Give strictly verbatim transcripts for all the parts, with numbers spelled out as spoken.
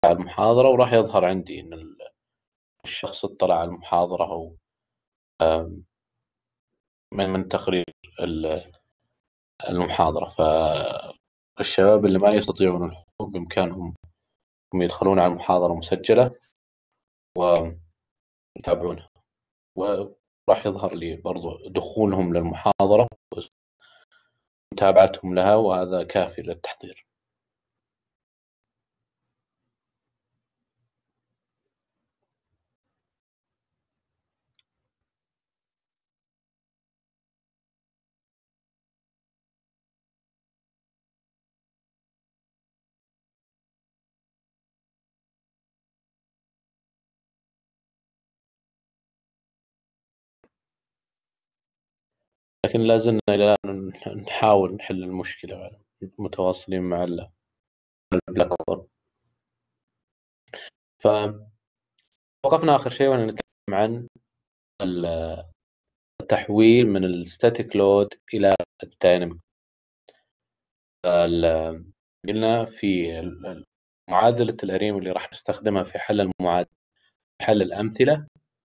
على المحاضرة وراح يظهر عندي إن الشخص اطلع على المحاضرة أو من من تقرير المحاضرة. فالشباب اللي ما يستطيعون الحضور بإمكانهم هم يدخلون على المحاضرة مسجلة ويتابعونها، وراح يظهر لي برضو دخولهم للمحاضرة ومتابعتهم لها، وهذا كافي للتحضير. لكن لازلنا إلى الآن نحاول نحل المشكلة، متواصلين مع البلاك بورد. فوقفنا آخر شيء وأنا نتكلم عن التحويل من الستاتيك لود إلى الدايناميك. قلنا في معادلة الأريم اللي راح نستخدمها في حل المعادلة في حل الأمثلة،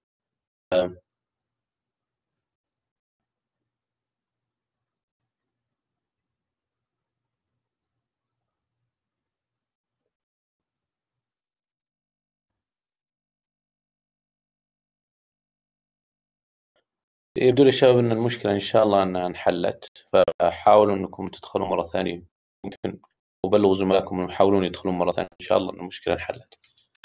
يبدو لي شباب أن المشكلة إن شاء الله أنها انحلت. فحاولوا أنكم تدخلوا مرة ثانية، ممكن وبلغوا زملائكم أنهم يحاولون يدخلون مرة ثانية، إن شاء الله أن المشكلة انحلت.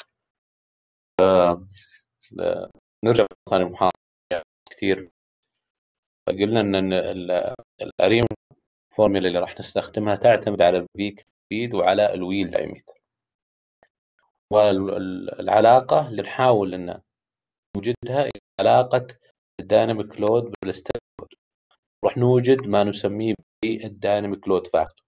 نرجع مرة ثانية للمحاضرة كثير. فقلنا أن الأريم فورميلا اللي راح نستخدمها تعتمد على الفيك سبيد وعلى الويل دايمتر، والعلاقة اللي نحاول أن نوجدها علاقة الدايناميك لود بالستاتيك لود. راح نوجد ما نسميه بالدايناميك لود فاكتور.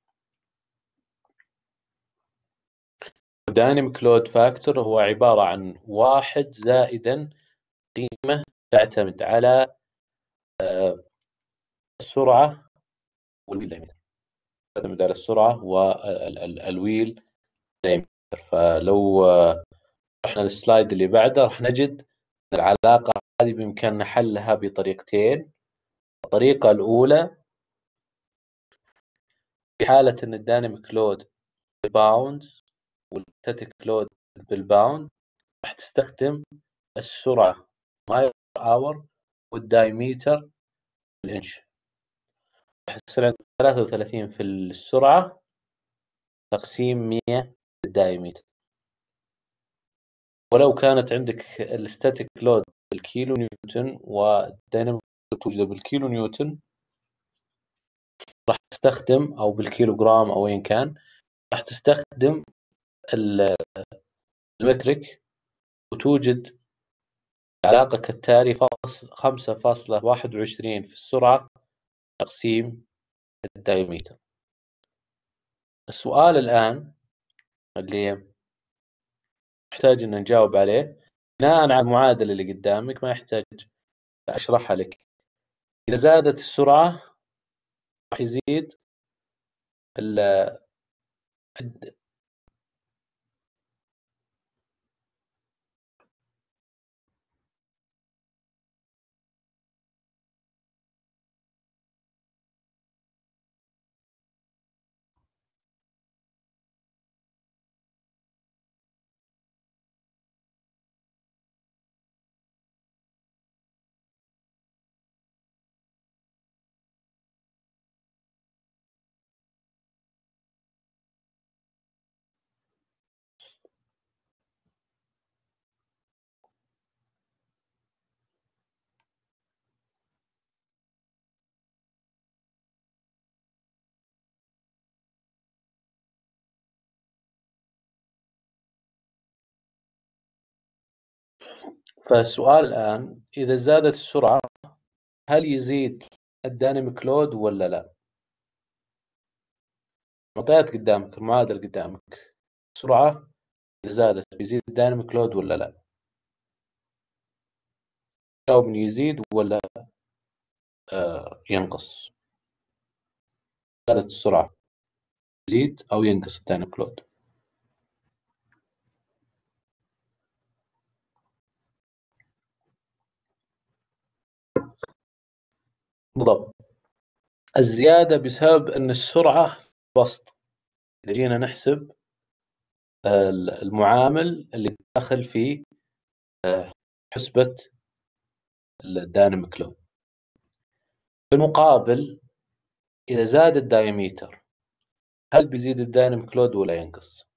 الدايناميك لود فاكتور هو عبارة عن واحد زائدا قيمة تعتمد على السرعة والويل دايمتر، تعتمد على السرعة والويل دايمتر. فلو رحنا للسلايد اللي بعده راح نجد أن العلاقة هذه بإمكاننا حلها بطريقتين. الطريقة الأولى في حالة أن الدايناميك لود بالباوندز والستاتيك لود بالباوند، راح تستخدم السرعة مايل اور والدايمتر بالإنش. راح تصير عندك ثلاثة وثلاثين في السرعة تقسيم مية في الدايمتر. ولو كانت عندك الستاتيك لود بالكيلو نيوتن والدايناميك لود توجد بالكيلو نيوتن، راح تستخدم أو بالكيلو جرام أو أيا كان، راح تستخدم المترك وتوجد العلاقة كالتالي: خمسة فاصلة واحد وعشرين في السرعة تقسيم الدايمتر. السؤال الآن اللي يحتاج أن نجاوب عليه بناء على المعادلة اللي قدامك، ما يحتاج أشرحها لك. إذا زادت السرعة راح يزيد ال فالسؤال الآن إذا زادت السرعة هل يزيد الديناميك لود ولا لا؟ معطيات قدامك، المعادلة قدامك، السرعة إذا زادت بيزيد الديناميك لود ولا لا؟ جاوبني يزيد ولا آه ينقص؟ زادت السرعة يزيد أو ينقص الديناميك لود؟ بالضبط. الزيادة بسبب أن السرعة بسط. إذا جينا نحسب المعامل اللي داخل في حسبة الدايناميك لود. بالمقابل إذا زاد الدايميتر هل بيزيد الدايناميك لود ولا ينقص؟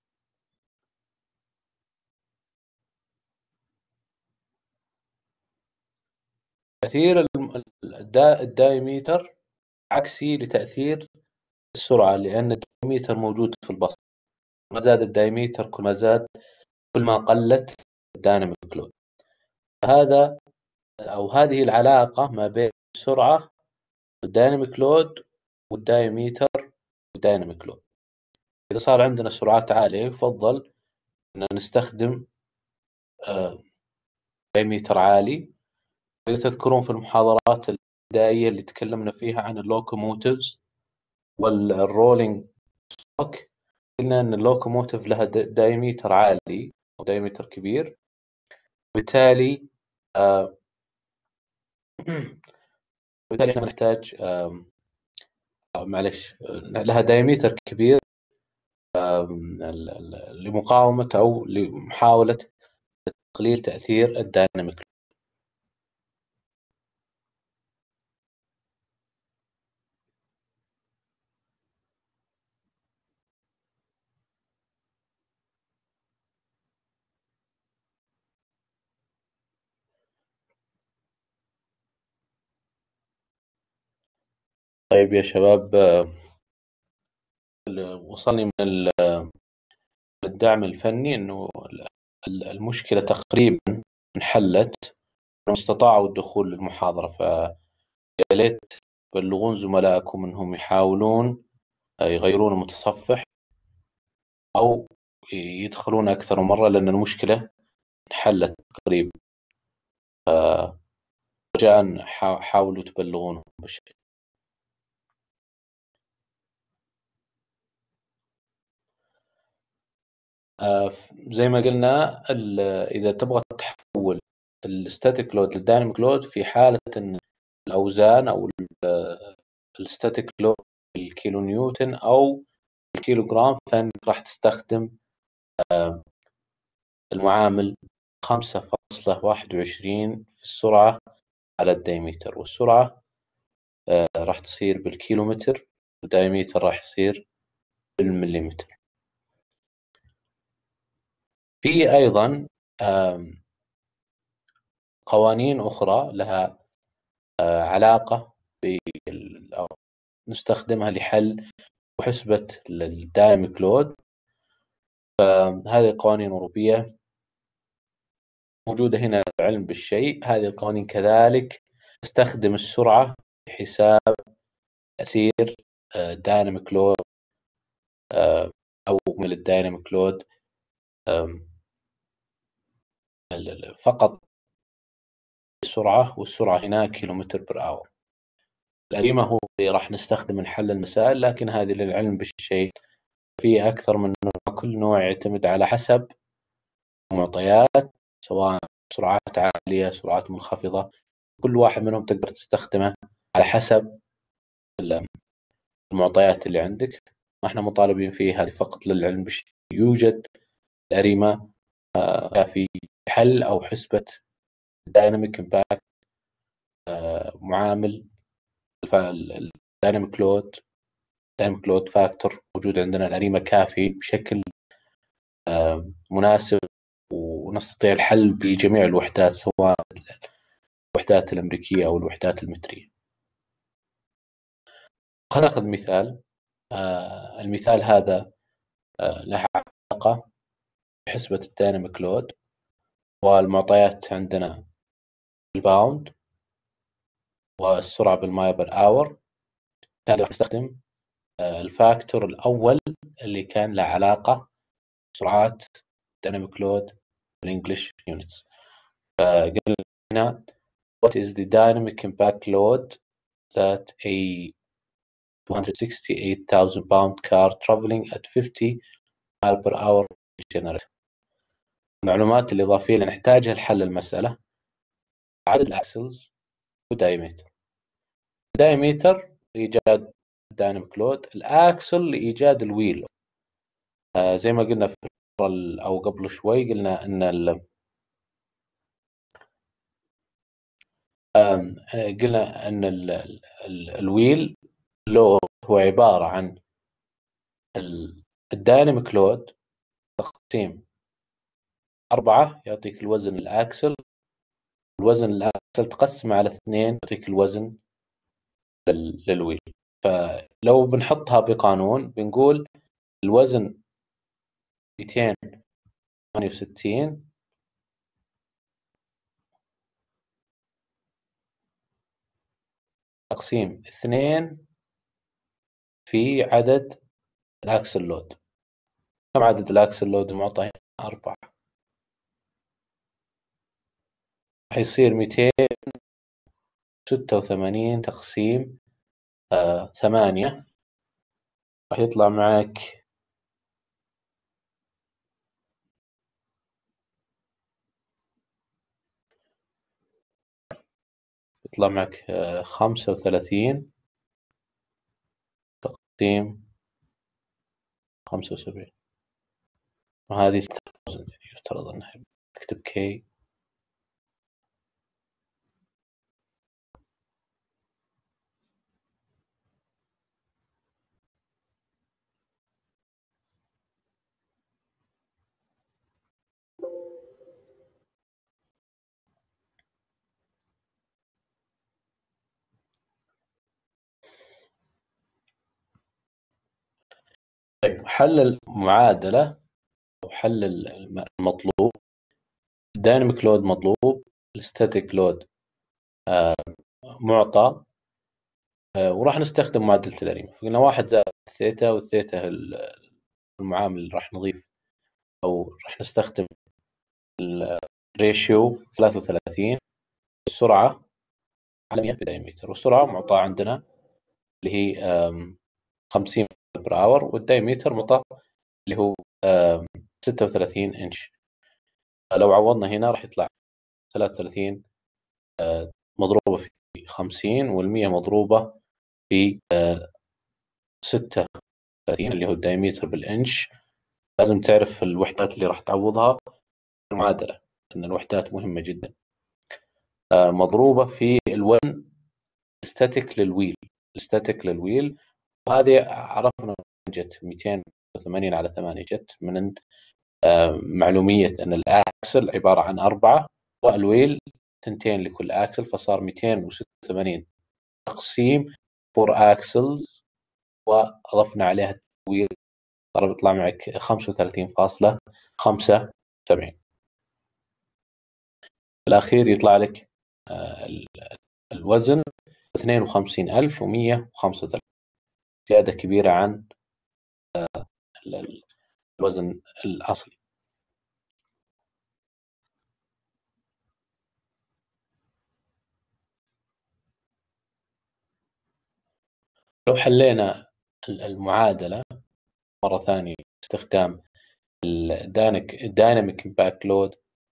تأثير الدايميتر عكسي لتأثير السرعة، لأن الدايميتر موجود في البسط. ما زاد الدايميتر كل ما زاد كل ما قلت الدايناميك لود. هذا أو هذه العلاقة ما بين السرعة والدايناميك لود والدايميتر والدايناميك لود. إذا صار عندنا سرعات عالية يفضل أن نستخدم دايميتر عالي. إذا تذكرون في المحاضرات البدائية اللي تكلمنا فيها عن اللوكوموتيفز والرولينج ستوك، قلنا أن اللوكوموتيف لها دايميتر عالي أو دايميتر كبير، بالتالي آه بالتالي احنا نحتاج آه معلش لها دايميتر كبير آه لمقاومة أو لمحاولة تقليل تأثير الدايناميك. طيب يا شباب، وصلني من الدعم الفني أنه المشكلة تقريبا انحلت، استطاعوا الدخول للمحاضرة. فيا ليت تبلغون زملائكم أنهم يحاولون يغيرون المتصفح أو يدخلون أكثر مرة، لأن المشكلة انحلت تقريبا. رجاء حاولوا تبلغونهم بالشيء. زي ما قلنا، إذا تبغى تحول الستاتيك لود للدايناميك لود في حالة أن الأوزان أو الستاتيك لود الكيلو نيوتن أو الكيلو جرام، فإنك راح تستخدم المعامل خمسة فاصلة واحد وعشرين في السرعة على الدايمتر، والسرعة راح تصير بالكيلومتر، والدايمتر راح يصير بالمليمتر. في أيضا قوانين أخرى لها علاقة أو نستخدمها لحل وحسبة الدايناميك لود. فهذه القوانين أوروبية موجودة هنا العلم بالشيء. هذه القوانين كذلك تستخدم السرعة لحساب تأثير دايناميك لود أو من الدايناميك لود فقط السرعة، والسرعة هنا كيلومتر بر أور. الأريمة هو اللي راح نستخدم نحل المسائل، لكن هذه للعلم بالشيء. في أكثر من نوع، كل نوع يعتمد على حسب معطيات، سواء سرعات عالية سرعات منخفضة. كل واحد منهم تقدر تستخدمه على حسب المعطيات اللي عندك. ما احنا مطالبين فيه، هذه فقط للعلم بالشيء. يوجد الأريمة في حل أو حسبة دايناميك امباكت، معامل الدايناميك لود دايناميك لود فاكتور موجود عندنا. الأريمة كافي بشكل مناسب، ونستطيع الحل بجميع الوحدات، سواء الوحدات الأمريكية أو الوحدات المترية. خلينا ناخذ مثال. المثال هذا له علاقة بحسبة الدايناميك لود، والمعطيات عندنا الباوند والسرعة بالمايل بر اور. هذا نستخدم الفاكتور الأول اللي كان له علاقة بسرعات dynamic load بالإنجليش units. فقلنا هنا what is the dynamic impact load that a two hundred sixty-eight thousand pound car traveling at fifty miles per hour generate. المعلومات الإضافية اللي نحتاجها لحل المسألة: عدد الأكسلز ودايمتر. دايمتر إيجاد الدايناميك لود، الأكسل لإيجاد الويل. آه زي ما قلنا في أو قبل شوي قلنا أن ال قلنا أن ال ال الويل لود هو عبارة عن الدايناميك لود تقسيم أربعة يعطيك الوزن الأكسل، الوزن الأكسل تقسم على اثنين يعطيك الوزن للويل. فلو بنحطها بقانون بنقول الوزن مئتين وثمانية وستين تقسيم اثنين في عدد الأكسل لود. كم عدد الأكسل لود المعطى هنا؟ أربعة. راح يصير مئتين وستة وثمانين تقسيم آه ثمانية، راح يطلع معك يطلع معك آه خمسة وثلاثين تقسيم خمسة وسبعين، وهذه يفترض أنها اكتب كي. طيب حل المعادلة أو حل المطلوب، الدايناميك لود مطلوب، الستاتيك لود آه معطى، آه وراح نستخدم معادلة الأريمة. فقلنا واحد زائد ثيتا، والثيتا المعامل اللي راح نضيف أو راح نستخدم الريشيو ثلاثة وثلاثين، السرعة على مئة في دايمتر، والسرعة معطاة عندنا اللي هي خمسين بر اور، والدايمتر معطى اللي هو ستة وثلاثين إنش. لو عوضنا هنا راح يطلع ثلاثة وثلاثين مضروبة في خمسين، والمية مضروبة في ستة وثلاثين اللي هو الدايمتر بالإنش. لازم تعرف الوحدات اللي راح تعوضها في المعادلة، لأن الوحدات مهمة جدا. مضروبة في الوزن الستاتيك للويل، الستاتيك للويل، وهذه عرفنا جت مئتين وثمانين على ثمانية، جت من معلومية أن الأكسل عبارة عن أربعة والويل ثنتين لكل أكسل، فصار مئتين وستة وثمانين تقسيم فور أكسلز، وأضفنا عليها التويل صار بيطلع معك خمسة وثلاثين فاصلة خمسة وسبعين. الأخير يطلع لك الوزن اثنين وخمسين ألف ومئة وخمسة وثلاثين، زيادة كبيرة عن الوزن الأصلي. لو حلينا المعادلة مرة ثانية باستخدام الدايناميك امباكت لود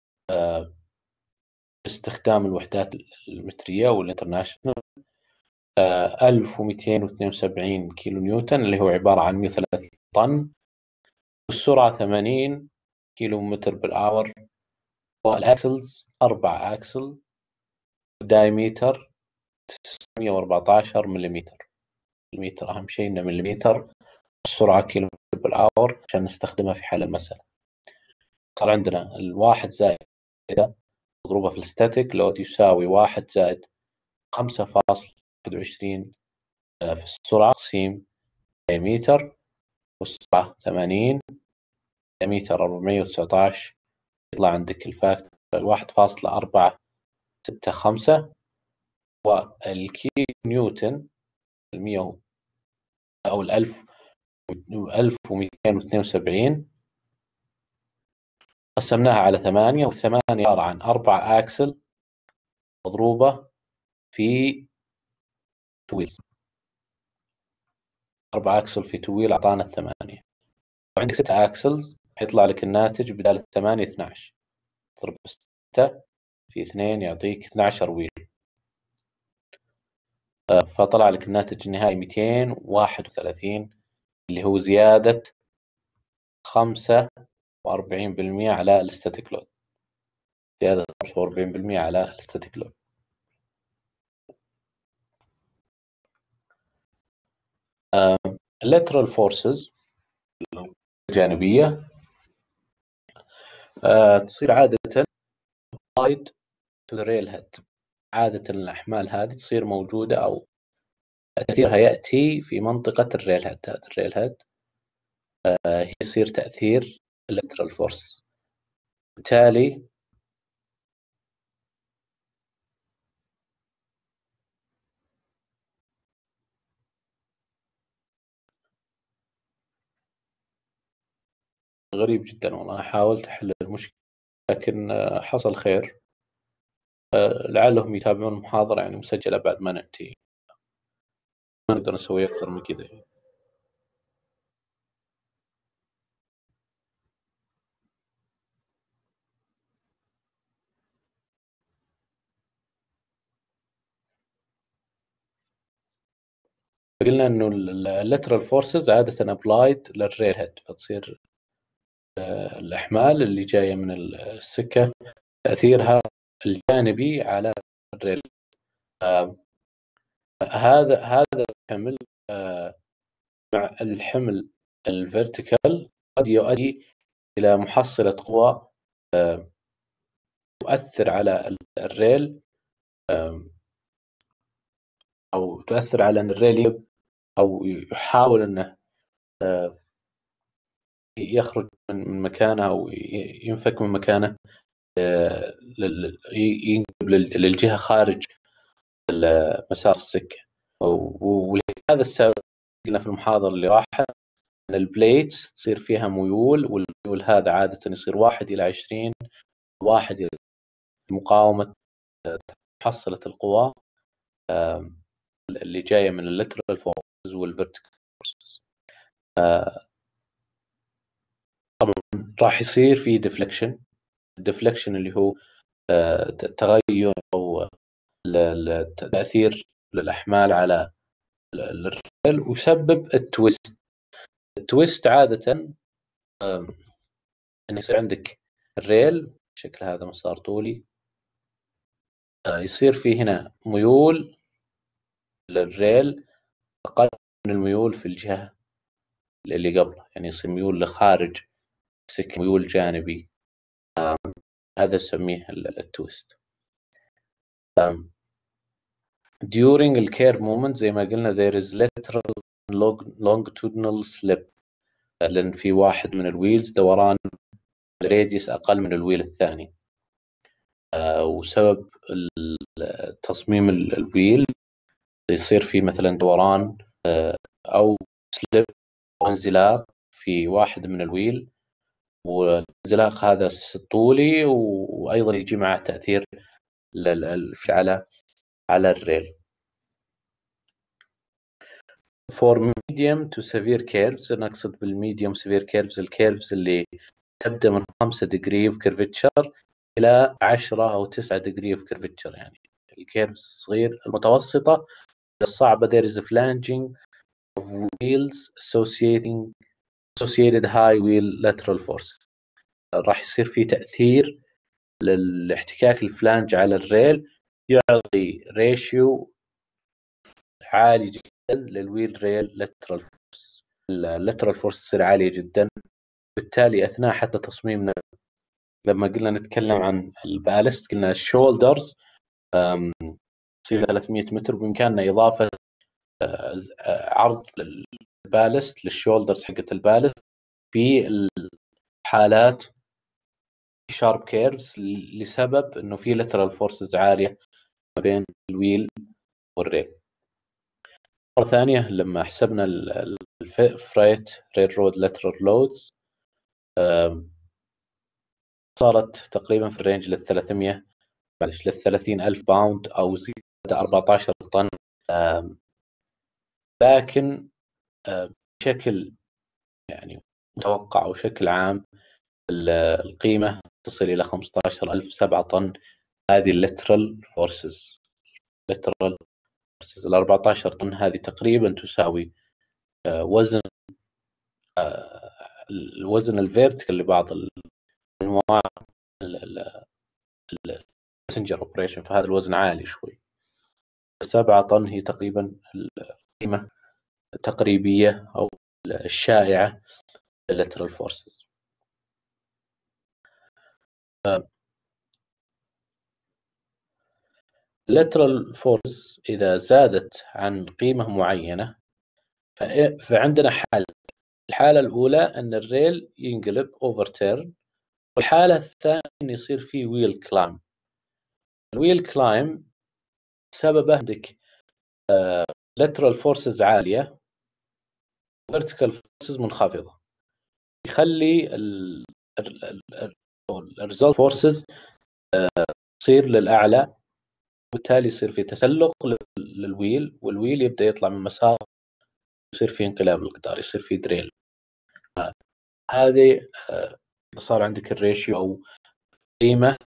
باستخدام الوحدات المترية والانترناشونال، ألف ومئتين واثنين وسبعين كيلو نيوتن اللي هو عبارة عن مئة وثلاثين طن، والسرعة ثمانين كيلو متر بالآور، والأكسلز أربع أكسل، دايمتر تسعمئة وأربعة عشر مليمتر. المتر أهم شيء إنه مليمتر، السرعة كيلو متر بالآور عشان نستخدمها في حل المسألة. صار عندنا الواحد زائد كذا مضروبة في الستاتيك لود يساوي واحد زائد خمسة فاصلة واحد وعشرين في السرعة تقسيم دايمتر، والسرعة ثمانين دايمتر أربعمئة وتسعة عشر، يطلع عندك الفاكتور واحد فاصلة أربعة ستة خمسة، والكيلو نيوتن المية أو الألف ألف ومئتين واثنين وسبعين قسمناها على ثمانية، والثمانية عبارة عن أربع أكسل مضروبة في تويل، أربع أكسل في تويل أعطانا الثمانية، وعندك ستة أكسلز يطلع لك الناتج بدال الثمانية اثني عشر، تضرب ستة في اثنين يعطيك اثني عشر ويل. فطلع لك الناتج النهائي مئتين وواحد وثلاثين، اللي هو زيادة خمسة وأربعين بالمئة على الستاتيك لود. زيادة خمسة وأربعين بالمئة على الستاتيك لود. اللاترال فورسز الجانبية أه تصير عادة applied to the rail head. عادة الأحمال هذه تصير موجودة أو تأثيرها يأتي في منطقة الريل هيد. هذا الريل هيد أه يصير تأثير اللاترال فورسز. بالتالي غريب جدا والله. حاولت أحل المشكلة لكن حصل خير. لعلهم يتابعون المحاضرة يعني مسجلة بعد ما نأتي. ما نقدر نسوي أكثر من كذا. قلنا إنه اللاترال فورسز عادة أبلايد للريل هيد، فتصير الأحمال اللي جاية من السكة تأثيرها الجانبي على الريل. آه هذا هذا الحمل آه مع الحمل الفيرتيكال قد يؤدي إلى محصلة قوى آه تؤثر على الريل، آه أو تؤثر على أن الريل أو يحاول أنه آه يخرج من مكانه أو ينفك من مكانه، آه ينقلب للجهة خارج مسار السكة. ولهذا السبب قلنا في المحاضرة اللي راحت أن البليتس تصير فيها ميول، والميول هذا عادة يصير واحد إلى عشرين، واحد إلى مقاومة محصلة القوى اللي جاية من اللاترال فورسز والفيرتيكال فورسز. طبعا راح يصير في ديفليكشن. الديفليكشن اللي هو تغير أو تأثير للأحمال على الريل، ويسبب التويست. التويست عادة أن يصير عندك الريل شكل هذا مسار طولي، يصير فيه هنا ميول للريل أقل من الميول في الجهة اللي قبله، يعني يصير ميول لخارج سك ميول جانبي. هذا نسميه التويست. during الكير مومنت زي ما قلنا there is lateral longitudinal slip، لأن في واحد من الويلز دوران الراديوس أقل من الويل الثاني، وسبب تصميم الويل يصير فيه مثلا دوران أو سليب أو انزلاق في واحد من الويل، والانزلاق هذا طولي وأيضا يجي معه تأثير على على الريل. for medium to severe curves، نقصد بالميديوم severe curves الكيرفز اللي تبدأ من خمسة degree of curvature إلى عشرة أو تسعة degree of curvature، يعني الكيرفز الصغير المتوسطة الصعبة there is a flanging of wheels associating associated high wheel lateral force. راح يصير في تأثير للاحتكاك الفلانج على الريل، يعطي ريشيو عالي جدا للويل ريل لاترال فورس. اللاترال فورس تصير عالية جدا، بالتالي أثناء حتى تصميمنا لما قلنا نتكلم عن البالست قلنا الشولدرز تصير ثلاثمئة متر، بإمكاننا إضافة عرض للبالست للشولدرز حقت البالست في الحالات شارب كيرفز، لسبب انه في لاترال فورسز عاليه ما بين الويل والريل. مرة ثانية لما حسبنا الفريت ريل رود لاترال لودز صارت تقريبا في الرينج لل ثلاثمئة معلش لل ثلاثين ألف باوند أو زيادة أربعة عشر طن، لكن بشكل يعني متوقع أو شكل عام القيمة تصل إلى خمسة عشر ألف سبعة طن. هذه اللاترال فورسز. لاترال ال أربعة عشر طن هذه تقريبا تساوي وزن الوزن الفيرتيكال لبعض انواع الباسنجر اوبريشن، فهذا الوزن عالي شوي. سبعة طن هي تقريبا القيمة التقريبية أو الشائعة لللاترال فورسز. اللاترال فورس إذا زادت عن قيمة معينة فعندنا حل. الحالة الأولى أن الريل ينقلب اوفر تيرن، والحالة الثانية أن يصير فيه ويل كلايم. الويل كلايم سببه عندك لاترال فورسز عالية وفيرتيكال فورسز منخفضة، يخلي الريزلت فورسز تصير للأعلى، وبالتالي يصير في تسلق للويل، والويل يبدأ يطلع من مسار، يصير في انقلاب القطار، يصير في دريل. هذه صار عندك الريشيو أو قيمة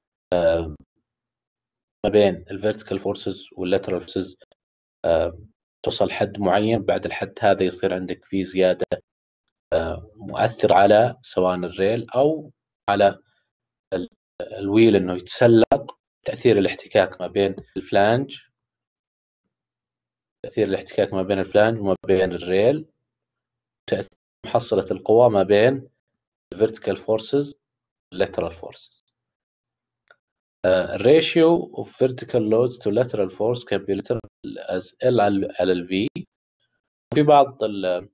ما بين الفيرتيكال فورسز واللاترال فورسز توصل حد معين. بعد الحد هذا يصير عندك في زيادة مؤثر على سواء الريل أو على الويل إنه يتسلق. تأثير الاحتكاك ما بين الفلانج تأثير الاحتكاك ما بين الفلانج وما بين الريل، تأثير محصلة القوى ما بين الفيرتيكال فورسز واللاترال فورسز. Uh, ratio of vertical loads to lateral force can be written as L على V. في بعض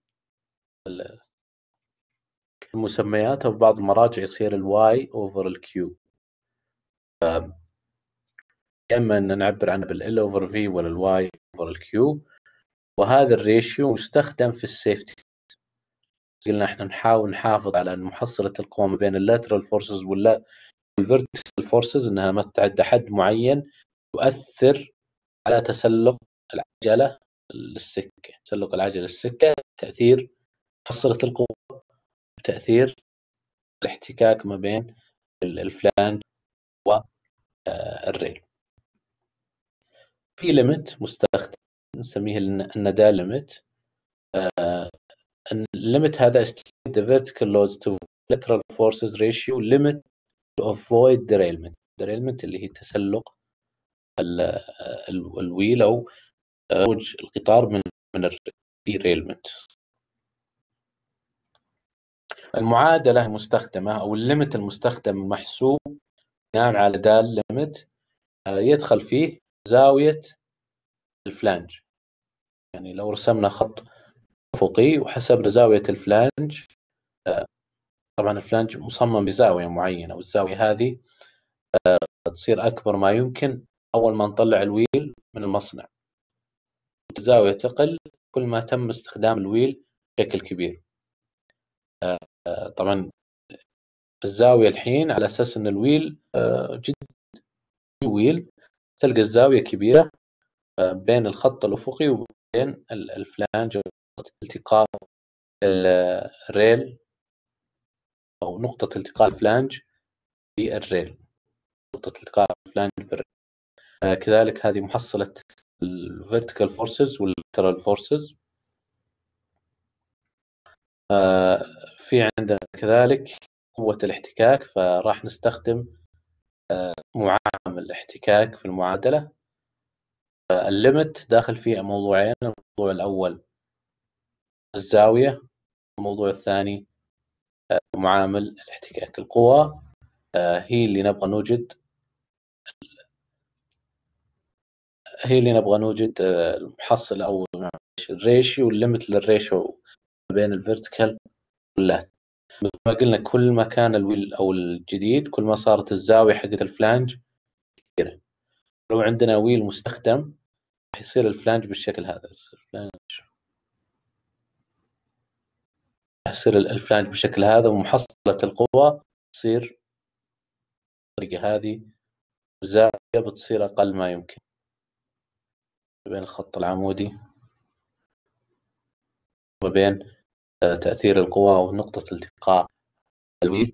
المسميات أو بعض المراجع يصير ال Y over ال Q. إما أن نعبر عنه بال L over V ولا ال Y over ال Q. وهذا الريشيو مستخدم في السيفتي. قلنا احنا نحاول نحافظ على أن محصلة القوى ما بين اللاترال فورسز ولا الفيرتيكال فورسز انها ما تتعدى حد معين يؤثر على تسلق العجلة للسكة. تسلق العجلة للسكة تأثير محصلة القوة، تأثير الاحتكاك ما بين الفلانج والريل. في ليميت مستخدم نسميه الندى ليميت. الليميت هذا estimate the vertical loads to lateral forces ratio limit to avoid derailment. derailment اللي هي تسلق الويل أو خروج القطار من من الديريلمنت. المعادلة المستخدمة أو الليمت المستخدم محسوب بناء على دال ليمت يدخل فيه زاوية الفلانج. يعني لو رسمنا خط أفقي وحسبنا زاوية الفلانج، طبعا الفلانج مصمم بزاوية معينة، والزاوية هذه تصير أكبر ما يمكن أول ما نطلع الويل من المصنع. الزاوية تقل كل ما تم استخدام الويل بشكل كبير. طبعا الزاوية الحين على أساس أن الويل جدا ويل، تلقى الزاوية كبيرة بين الخط الأفقي وبين الفلانج، التقاء الريل أو نقطة التقاء الفلانج بالريل، نقطة التقاء الفلانج بالريل. كذلك هذه محصلة الفيرتيكال فورسز واللاترال فورسز. في عندنا كذلك قوة الاحتكاك، فراح نستخدم معامل الاحتكاك في المعادلة. الليمت داخل فيه موضوعين، الموضوع الأول الزاوية، الموضوع الثاني معامل الاحتكاك. القوى هي اللي نبغى نوجد هي اللي نبغى نوجد المحصل أو الريشيو، الليمت للريشيو بين الفيرتيكال واللات. مثل ما قلنا كل ما كان الويل أو الجديد كل ما صارت الزاوية حقت الفلانج كبيرة. لو عندنا ويل مستخدم راح يصير الفلانج بالشكل هذا، الفلانج يصير الفلانج بالشكل هذا، ومحصلة القوة تصير بالطريقة هذه، الزاوية بتصير أقل ما يمكن بين الخط العمودي وبين تأثير القوى ونقطة التقاء الويل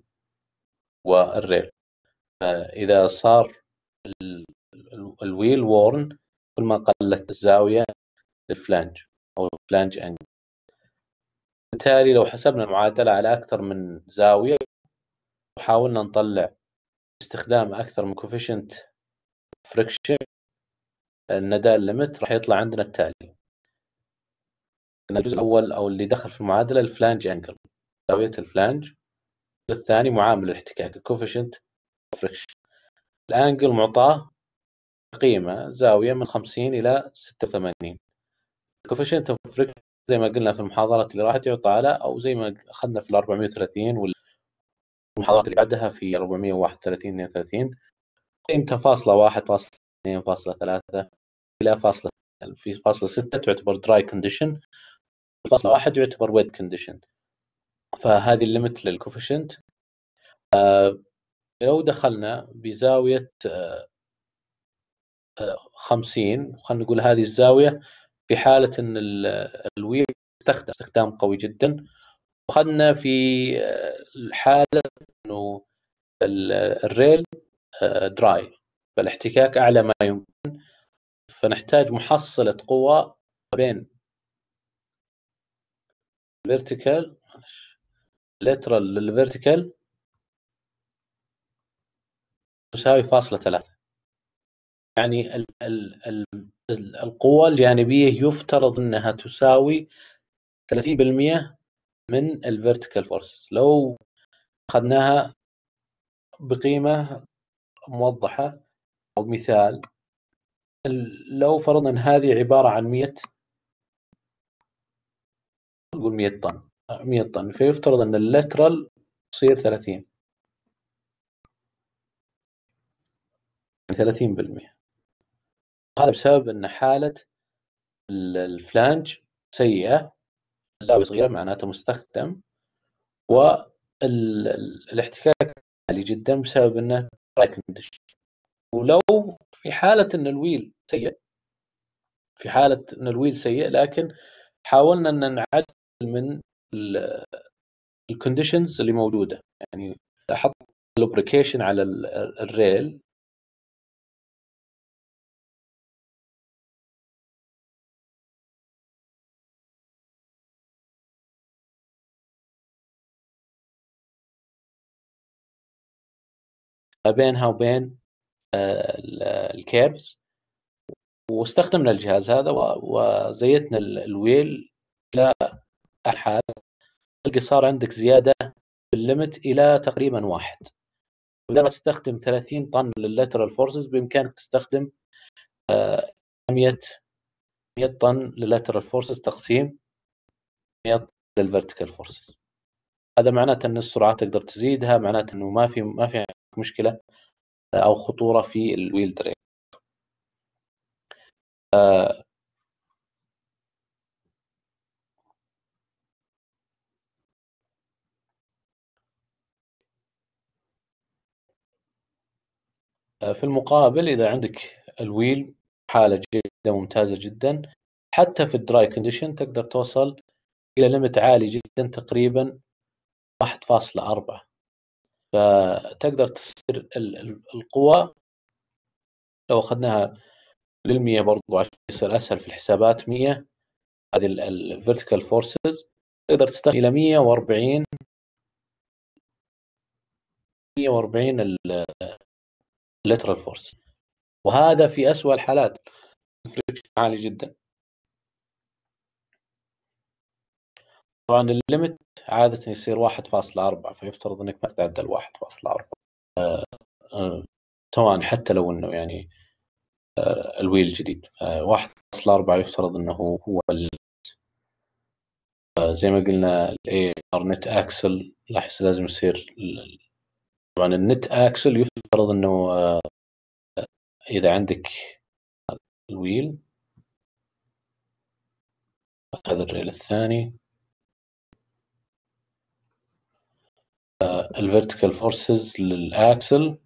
والريل. إذا صار الويل وورن كل ما قلت الزاوية للفلانج أو الفلانج أنجل. بالتالي لو حسبنا المعادلة على أكثر من زاوية وحاولنا نطلع باستخدام أكثر من كوفيشنت فريكشن النداء الليمت، راح يطلع عندنا التالي. الجزء الأول أو اللي دخل في المعادلة الفلانج أنجل، زاوية الفلانج. الجزء الثاني معامل الاحتكاك الكوفيشنت فريكشن. الأنجل معطاه قيمة زاوية من خمسين إلى ستة وثمانين. الكوفيشنت فريكشن زي ما قلنا في المحاضرات اللي راحت يعطى على، أو زي ما أخذنا في ال أربعمائة وثلاثين والمحاضرات اللي بعدها في أربعمائة وواحد وثلاثين اثنين وثلاثين، قيمتها فاصلة واحد فاصلة اثنين فاصلة ثلاثة إلى فاصلة في فاصلة ستة تعتبر دراي كونديشن، فاصلة واحد يعتبر ويت كونديشن. فهذه الليمت للكوفيشنت. آه لو دخلنا بزاوية آه آه خمسين، خلينا نقول هذه الزاوية في حالة أن الويل استخدم استخدام قوي جدا، وأخذنا في الحالة أنه الريل دراي فالاحتكاك أعلى ما يمكن، فنحتاج محصلة قوة بين الفيرتيكال لاترال للفيرتيكال تساوي فاصلة ثلاثة. يعني ال ال ال القوة الجانبية يفترض أنها تساوي ثلاثين بالمئة من الفيرتيكال فورس. لو أخذناها بقيمة موضحة أو مثال، لو فرضنا أن هذه عبارة عن مئة، نقول مئة طن مئة طن، فيفترض أن اللاترال تصير ثلاثين ثلاثين بالمئة. هذا بسبب أن حالة الفلانج سيئة، زاوية صغيرة معناته مستخدم، والاحتكاك عالي جدا بسبب أنه دراي كونديشن. ولو في حالة أن الويل سيء في حالة أن الويل سيء لكن حاولنا أن نعدل من الكونديشنز اللي موجودة، يعني أحط لوبريكيشن على الريل ما بينها وبين الكيرفز، واستخدمنا الجهاز هذا وزيتنا الويل إلى الحال، تلقى صار عندك زيادة بالليمت إلى تقريبا واحد. بدل ما تستخدم ثلاثين طن لللاترال فورسز بإمكانك تستخدم مئة مئة طن لللاترال فورسز تقسيم مئة للفيرتيكال فورسز. هذا معناته أن السرعات تقدر تزيدها، معناته أنه ما في ما في مشكلة أو خطورة في الويل دريك. في المقابل إذا عندك الويل حالة جدا ممتازة جدا، حتى في الدراي كونديشن تقدر توصل إلى ليمت عالي جدا تقريبا واحد فاصلة أربعة، فتقدر تصير القوة لو أخذناها للمية برضو عشان يصير أسهل في الحسابات. مية هذه الفيرتيكال فورسز تقدر تستخدم إلى مية وأربعين مية وأربعين اللاترال فورس، وهذا في أسوأ الحالات عالي جدا. طبعا الليمت عادة يصير واحد فاصلة أربعة، فيفترض انك ما تتعدى واحد فاصلة أربعة آه آه طبعا حتى لو انه يعني آه الويل جديد. آه واحد فاصلة أربعة يفترض انه هو آه زي ما قلنا الاي ار نت اكسل لاحظ لازم يصير. طبعا النت اكسل يفترض انه آه اذا عندك الويل، هذا الريل الثاني، الفيرتيكال فورسز للأكسل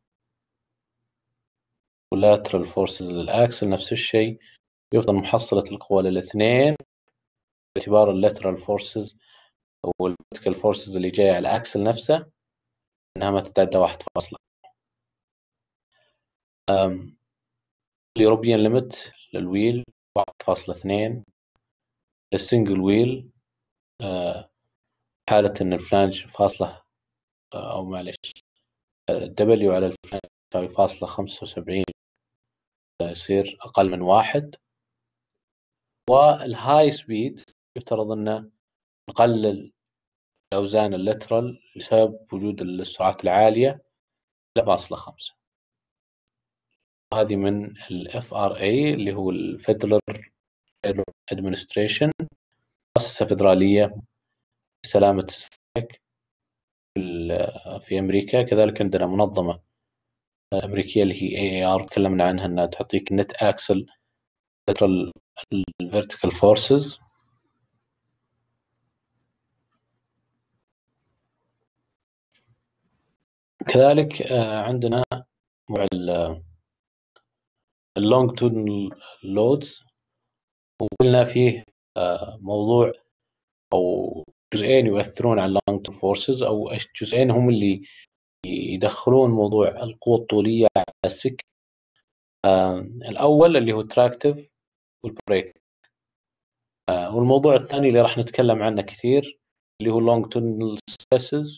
واللاترال فورسز للأكسل نفس الشيء، يفضل محصلة القوى للاثنين باعتبار اللاترال فورسز والفيرتيكال فورسز اللي جاية على الأكسل نفسه إنها ما تتعدى واحد فاصلة. اليوروبيان ليمت للويل واحد فاصلة اثنين. للسنجل ويل آه، حالة إن الفلانج فاصلة آه، أو معلش الدبليو على الفلانج تساوي فاصلة خمسة وسبعين، يصير أقل من واحد. والهاي سبيد يفترض أنه نقلل الأوزان اللترال بسبب وجود السرعات العالية لفاصلة خمسة. هذه من ال إف آر إيه اللي هو ال Federal Administration، مؤسسة فيدرالية لسلامة السمك في أمريكا. كذلك عندنا منظمة أمريكية اللي هي إيه إيه آر تكلمنا عنها، أنها تعطيك نت أكسل lateral vertical forces. كذلك عندنا اللونجتودنال لودز، وقلنا فيه موضوع أو جزئين يؤثرون على اللونج فورسز، أو جزئين هم اللي يدخلون موضوع القوة الطولية على السك. الأول اللي هو التراكتيف والبريك، والموضوع الثاني اللي راح نتكلم عنه كثير اللي هو longitudinal stresses،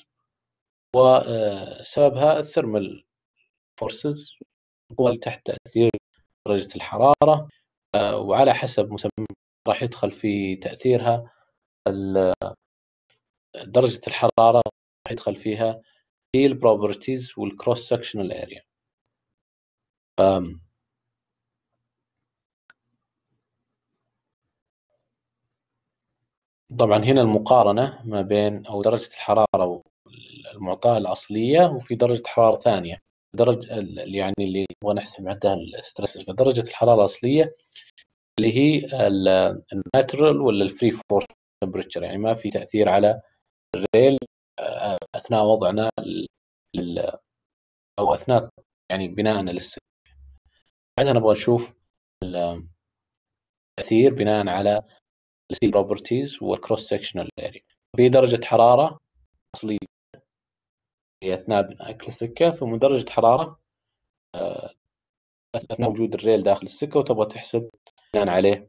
وسببها الثيرمال فورسز، القوى اللي تحت تأثير درجة الحرارة، وعلى حسب مسمى راح يدخل في تأثيرها درجة الحرارة، راح يدخل فيها هي البروبرتيز والكروس سكشنال اريا. طبعا هنا المقارنة ما بين أو درجة الحرارة المعطاة الأصلية وفي درجة حرارة ثانية، درجة يعني اللي نبغى نحسب عندها الستريسز. فدرجة الحرارة الأصلية اللي هي الناترال ولا الفري فورس تمبريتشر، يعني ما في تأثير على الريل أثناء وضعنا لل أو أثناء يعني بناءنا للسك. بعدها نبغى نشوف التأثير بناء على الستيل بروبرتيز والكروس سكشنال اريا. في درجة حرارة أصلية هي أثناء بناء السكة، ثم درجة حرارة أثناء وجود الريل داخل السكة، وتبغى تحسب بناء عليه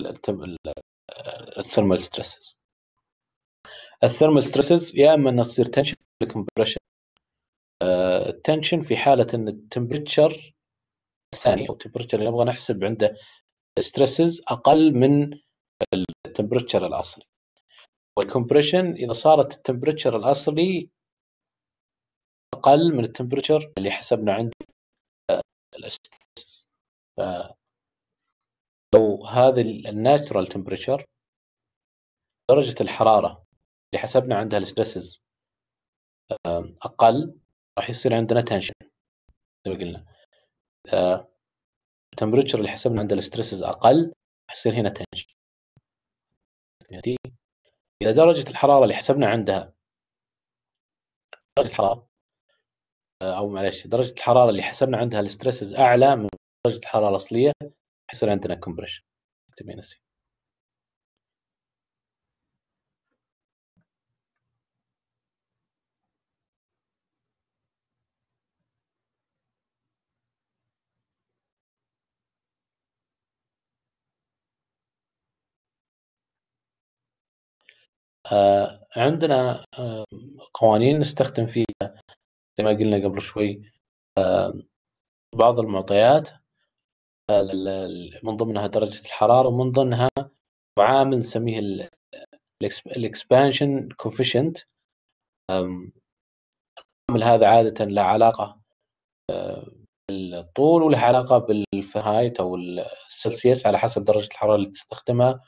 الثيرمال ستريسز. الثيرمال ستريسز يا اما انها تصير تنشن ولا كومبريشن. التنشن في حاله ان التمبريتشر الثاني او التمبريتشر اللي نبغى نحسب عنده ستريسز اقل من التمبريتشر الاصلي. والكومبريشن اذا صارت التمبريتشر الاصلي اقل من التمبريتشر اللي حسبنا عنده الستريسز. لو هذا الناتشرال تمبريتشر درجة الحرارة اللي حسبنا عندها الستريسز أقل، راح يصير عندنا تنشن زي ما قلنا. التمبريتشر اللي حسبنا عندها الستريسز أقل، راح يصير هنا تنشن. إذا درجة الحرارة اللي حسبنا عندها درجة الحرارة أو معلش درجة الحرارة اللي حسبنا عندها الستريسز أعلى من درجة الحرارة الأصلية، راح يصير عندنا كومبريشن. اكتب هنا سي. آه عندنا آه قوانين نستخدم فيها زي ما قلنا قبل شوي آه بعض المعطيات، آه من ضمنها درجة الحرارة، ومن ضمنها معامل نسميه الاكسبانشن كوفيشنت. العامل هذا عادة له علاقة بالطول وله علاقة بالفهايت أو السلسيوس على حسب درجة الحرارة اللي تستخدمها.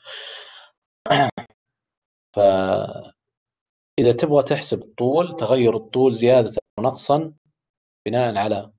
فإذا تبغى تحسب الطول، تغير الطول زيادة أو نقصا بناء على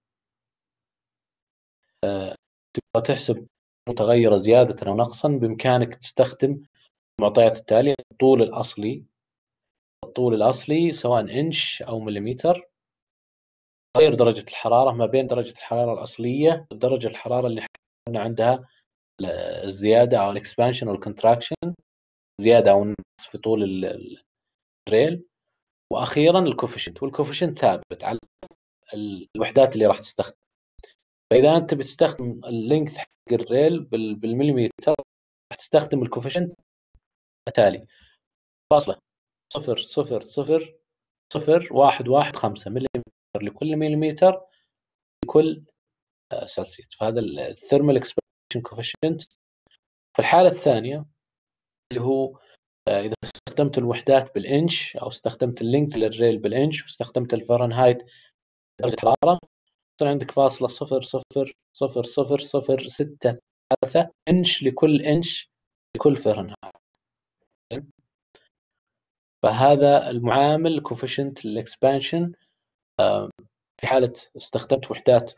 تبغى تحسب متغيرة زيادة أو نقصا، بإمكانك تستخدم المعطيات التالية. الطول الأصلي الطول الأصلي سواء إنش أو مليمتر، تغير درجة الحرارة ما بين درجة الحرارة الأصلية ودرجة الحرارة اللي حنا عندها الزيادة أو الإكسبانشن أو الكونتراكشن، زيادة أو نقص في طول الريل. وأخيرا الكوفيشنت، والكوفيشنت ثابت على الوحدات اللي راح تستخدم. فإذا أنت بتستخدم اللينث الريل بالمليمتر راح تستخدم الكوفيشنت التالي: فاصلة صفر صفر صفر صفر واحد واحد خمسة مليمتر لكل مليمتر لكل سلسيوس. فهذا الثيرمال اكسبانشن كوفيشنت. في الحالة الثانية اللي هو إذا استخدمت الوحدات بالإنش أو استخدمت اللينك للريل بالإنش واستخدمت الفahrenheit درجة الحرارة، يصير عندك فاصلة صفر صفر صفر صفر صفر ستة ثلاثة إنش لكل إنش لكل فahrenheit. فهذا المعامل كوفيشنت الإكسبانشن في حالة استخدمت وحدات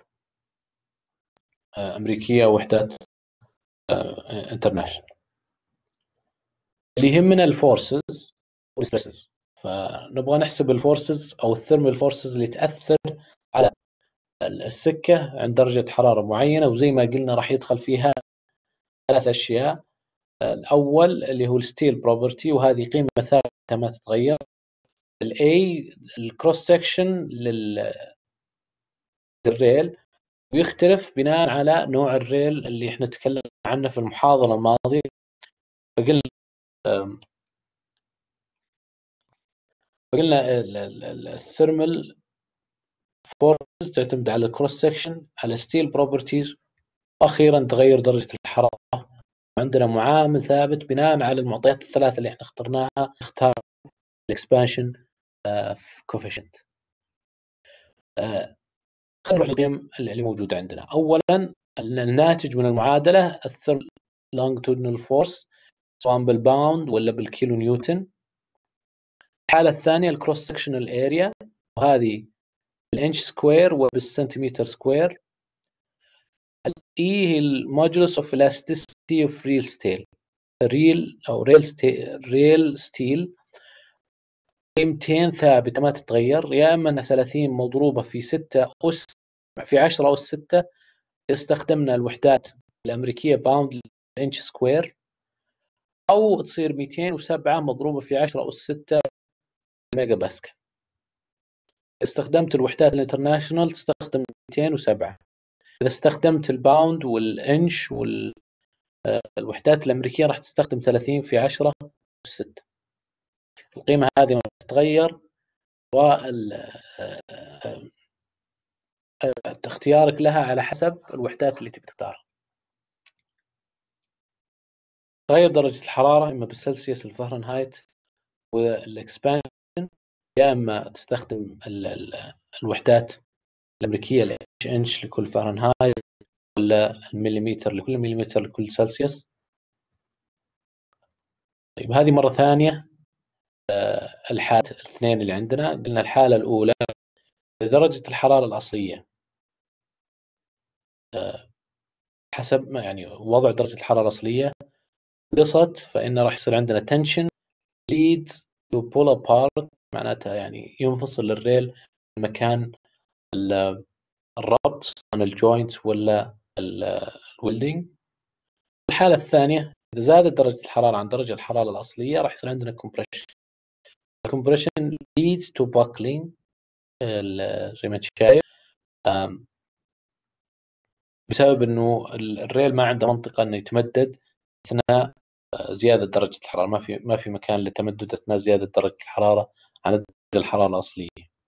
أمريكية ووحدات انترناشونال. اللي يهمنا الفورسز والستريسز، فنبغى نحسب الفورسز أو الثيرمال فورسز اللي تأثر على السكة عند درجة حرارة معينة، وزي ما قلنا راح يدخل فيها ثلاث أشياء. الأول اللي هو الستيل بروبرتي، وهذه قيمة ثابتة ما تتغير. الاي الكروس سكشن للريل، ويختلف بناء على نوع الريل اللي احنا تكلمنا عنه في المحاضرة الماضية. فقلنا فقلنا الثيرمال فورسز تعتمد على الكروس سكشن، على ستيل بروبرتيز، واخيرا تغير درجة الحرارة. عندنا معامل ثابت بناء على المعطيات الثلاثة اللي احنا اخترناها نختار الاكسبانشن كوفيشنت. خلينا نروح للقيم اللي موجودة عندنا. اولا الناتج من المعادلة الثيرمال لونجيتودينال فورس سواء بالباوند ولا بالكيلو نيوتن. الحالة الثانية الكروس سكشنال اريا، وهذه بالانش سكوير وبالسنتيمتر سكوير. الاي هي المودولس اوف elasticity اوف ريل ستيل ريل او ريل ستيل ريل ستيل قيمتين ثابته ما تتغير، يا اما انها ثلاثين مضروبه في ستة اس في عشرة اس ستة استخدمنا الوحدات الامريكيه باوند انش سكوير، او تصير مئتين وسبعة مضروبه في عشرة اس ستة ميجا باسكال. استخدمت الوحدات الانترناشونال تستخدم مئتين وسبعة. اذا استخدمت الباوند والانش والوحدات الامريكيه راح تستخدم ثلاثين في عشرة اس ستة. القيمه هذه ما تتغير، واختيارك لها على حسب الوحدات اللي تبي تختارها. تغير درجة الحرارة إما بالسلسيوس الفahrenheit والإكسبانشن، يا إما تستخدم ال ال الوحدات الأمريكية الإنش إنش لكل فahrenheit ولا المليمتر لكل مليمتر لكل سلسيوس. طيب هذه مرة ثانية الحالات الاثنين اللي عندنا. قلنا الحالة الأولى درجة الحرارة الأصلية حسب ما يعني وضع درجة الحرارة الأصلية قصت، فإن راح يصير عندنا tension leads to pull apart، معناتها يعني ينفصل الريل من مكان الربط من الجوينتس ولا الويلدينج. الحالة الثانية إذا زادت درجة الحرارة عن درجة الحرارة الأصلية راح يصير عندنا compression. compression leads to buckling زي ما انت شايف، بسبب انه الريل ما عنده منطقة انه يتمدد اثناء زيادة درجة الحرارة. ما في ما في مكان للتمدد اثناء زيادة درجة الحرارة عن درجة الحرارة الأصلية.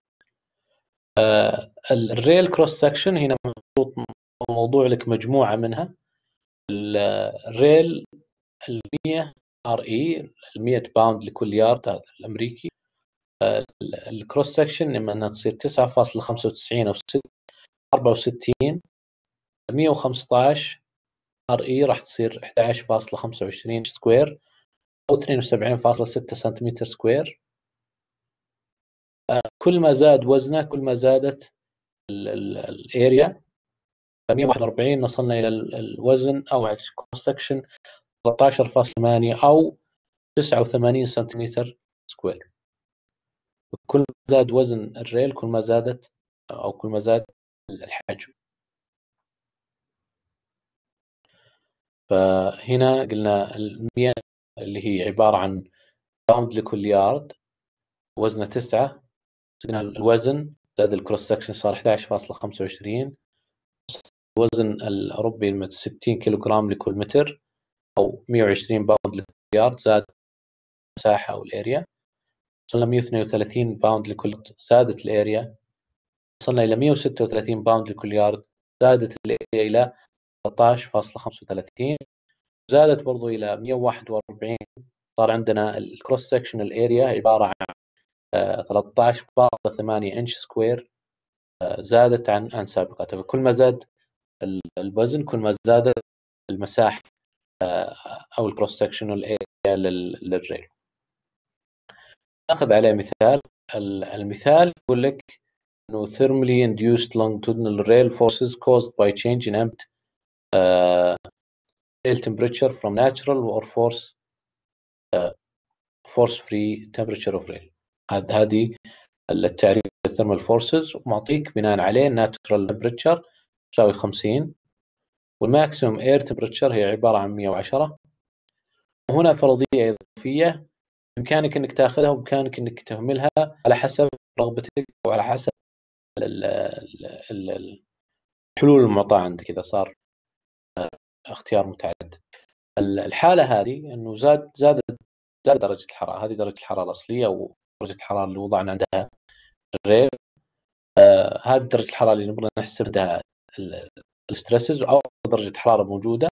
الريل كروس سكشن هنا موضوع لك مجموعة منها. الريل المية ار اي المية باوند لكل يارد هذا الأمريكي. الكروس سكشن إما أنها تصير تسعة فاصلة خمسة وتسعين أو أربعة وستين. مية وخمسطعش ار اي راح تصير أحد عشر فاصلة خمسة وعشرين سكوير أو اثنين وسبعين فاصلة ستة سنتيمتر سكوير. كل ما زاد وزنه كل ما زادت الاريا. مية وواحد وأربعين وصلنا إلى الوزن أو الكروس سكشن ثلاثة عشر فاصلة ثمانية أو تسعة وثمانين سنتيمتر سكوير. كل ما زاد وزن الريل كل ما زادت أو كل ما زاد الحجم. فهنا قلنا المية اللي هي عبارة عن باوند لكل يارد، وزنه تسعة، زدنا الوزن زاد الكروس سكشن صار أحد عشر فاصلة خمسة وعشرين، الوزن الأوروبي من ستين كيلو جرام لكل متر أو مئة وعشرين باوند لكل يارد، زاد المساحة أو الأريا. وصلنا مئة واثنين وثلاثين باوند لكل، زادت الأريا. وصلنا إلى مئة وستة وثلاثين باوند لكل يارد، زادت الأريا إلى ثلاثة عشر فاصلة خمسة وثلاثين. زادت برضو إلى مئة وواحد وأربعين. صار عندنا الكروس سكشنال اريا عبارة عن ثلاثة عشر فاصلة ثمانية انش سكوير، زادت عن عن سابقتها. فكل ما زاد الوزن كل ما زادت المساحة أو الكروس سكشنال اريا للريل. ناخذ عليه مثال. المثال يقول لك إنه thermally induced longitudinal rail forces caused by change in ambient uh, rail temperature from natural or force uh, force free temperature of rail. هذه التعريف الثيرمال فورسز، ومعطيك بناء عليه ناتشرال تمبريتشر تساوي خمسين، والماكسيموم اير تمبريتشر هي عبارة عن مئة وعشرة. وهنا فرضية إضافية بإمكانك إنك تأخذها وبإمكانك إنك تهملها على حسب رغبتك وعلى حسب الحلول المعطاة عندك إذا صار اختيار متعدد. الحالة هذه إنه زاد زادت زاد درجة الحرارة، هذه درجة الحرارة الأصلية ودرجة الحرارة اللي وضعنا عندها الريل. آه هذه درجة الحرارة اللي نبغى نحسب عندها الستريسز أو درجة حرارة موجودة.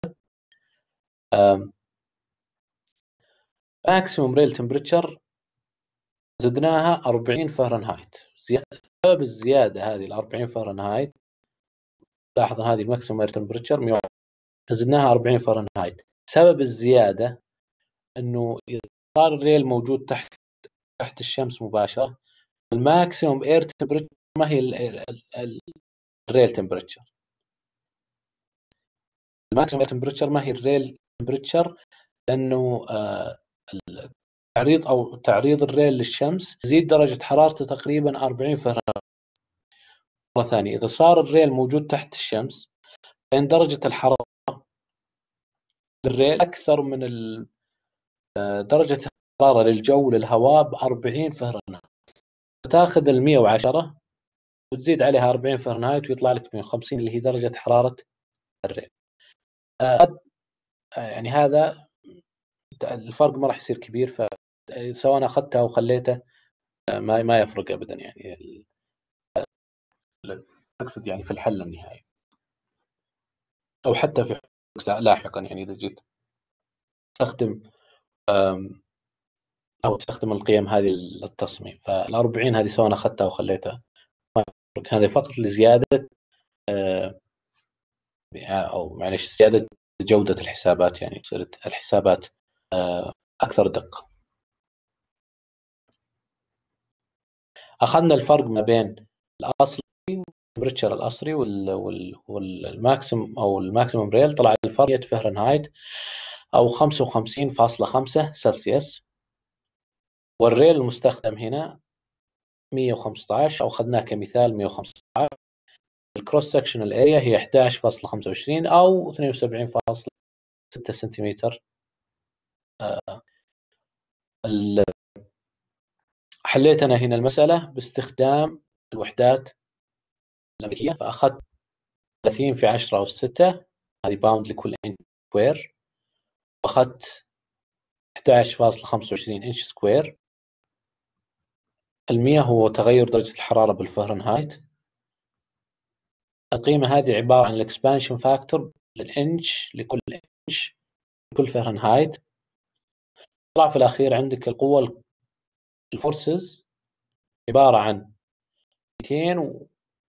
ماكسيموم ريل تمبريتشر زدناها أربعين فahrenheit. سبب الزيادة هذه ال أربعين فahrenheit، لاحظ هذه الماكسيموم ريل تمبريتشر مئة، زدناها أربعين فahrenheit. سبب الزيادة إنه إذا صار الريل موجود تحت تحت الشمس مباشرة، الماكسيموم اير تمبريتشر ما هي الريل تمبريتشر. الماكسيموم اير تمبريتشر ما هي الريل تمبريتشر، لأنه آه تعريض أو تعريض الريل للشمس يزيد درجة حرارته تقريبا أربعين فahrenheit. مرة ثانية، إذا صار الريل موجود تحت الشمس فإن درجة الحرارة للريل أكثر من درجة الحرارة للجو للهواء ب أربعين فahrenheit. فتاخذ ال مئة وعشرة وتزيد عليها أربعين فahrenheit ويطلع لك مئة وخمسين اللي هي درجة حرارة الريل. آه يعني هذا الفرق ما راح يصير كبير، فسواء أخذتها أو خليته ما ما يفرق أبدا. يعني أقصد يعني في الحل النهائي أو حتى في لاحقا، يعني إذا جيت تستخدم أو تستخدم القيم هذه للتصميم، فالأربعين هذه سواء أخذتها أو خليتها ما يفرق. هذه فقط لزيادة أو معلش زيادة جودة الحسابات، يعني صارت الحسابات أكثر دقة. أخذنا الفرق ما بين الأصلي التمبريتشر الأصلي والماكسيم أو الماكسيموم ريل، طلع الفرق مئة فahrenheit أو خمسة وخمسين فاصلة خمسة سلسيوس، والريل المستخدم هنا مئة وخمسة عشر أو أخذناه كمثال مئة وخمسة عشر. الكروس سكشنال اريا هي أحد عشر فاصلة خمسة وعشرين أو اثنين وسبعين فاصلة ستة سنتيمتر. حليت أنا هنا المسألة باستخدام الوحدات الأمريكية، فأخذت ثلاثين في عشرة أس ستة، هذه باوند لكل إنش سكوير، وأخذت أحد عشر فاصلة خمسة وعشرين إنش سكوير. المية هو تغير درجة الحرارة بالفahrenheit. القيمة هذه عبارة عن الإكسبانشن فاكتور للإنش لكل إنش لكل فahrenheit. طلع في الأخير عندك القوة الفورسز عبارة عن مئتين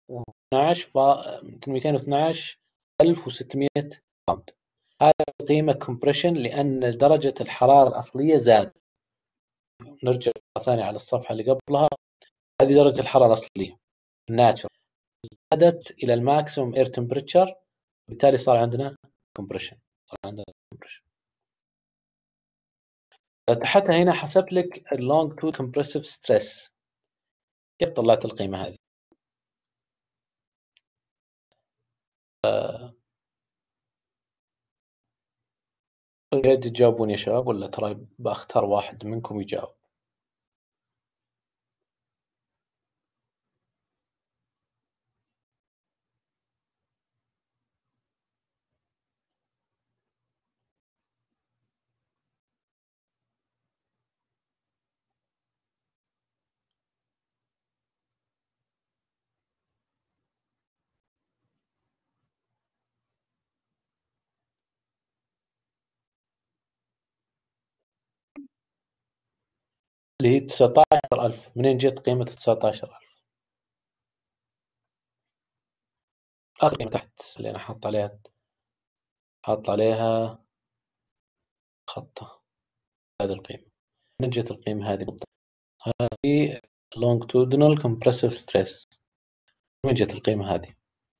واثناشر ألف وستمئة باوند. هذه القيمة كومبريشن لأن درجة الحرارة الأصلية زادت. نرجع ثاني على الصفحة اللي قبلها، هذه درجة الحرارة الأصلية الناتشر زادت إلى الماكسيموم اير تمبريتشر، بالتالي صار عندنا كومبريشن صار عندنا كومبريشن. تحتها هنا حسبت لك اللونج تو كومبريسيف ستريس. كيف طلعت القيمة هذه؟ تريد تجاوبون يا شباب ولا ترى بأختار واحد منكم يجاوب؟ اللي هي تسعة عشر ألف. منين جت قيمة تسعة عشر ألف؟ آخر قيمة تحت اللي أنا حاط عليها حاط عليها خطة، هذه القيمة. منين جت القيمة هذه بالضبط؟ هذه longitudinal compressive stress. من جت القيمة هذه؟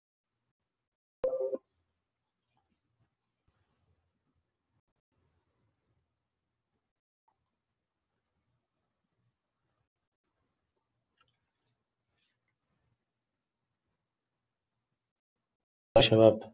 يا شباب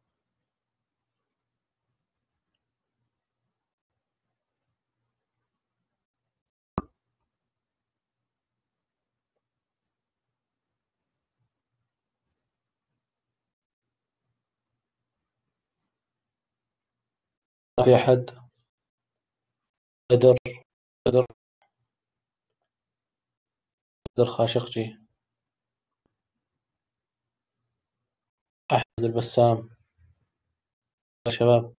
ما في أحد بدر بدر بدر خاشقجي، أحمد البسام. يا شباب